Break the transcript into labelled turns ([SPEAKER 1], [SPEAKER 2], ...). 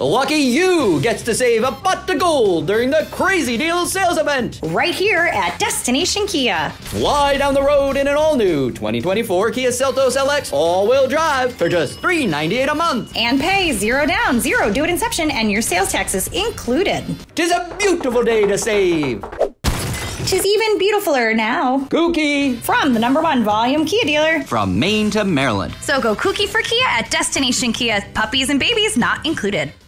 [SPEAKER 1] Lucky you gets to save a butt to gold during the Crazy Deals sales event.
[SPEAKER 2] Right here at Destination Kia.
[SPEAKER 1] Fly down the road in an all-new 2024 Kia Seltos LX all-wheel drive for just $398 a month.
[SPEAKER 2] And pay 0 down, 0 due at inception, and your sales taxes included.
[SPEAKER 1] 'Tis a beautiful day to save.
[SPEAKER 2] 'Tis even beautifuler now.
[SPEAKER 1] Kooky.
[SPEAKER 2] From the #1 volume Kia dealer.
[SPEAKER 1] From Maine to Maryland.
[SPEAKER 2] So go Kooky for Kia at Destination Kia. Puppies and babies not included.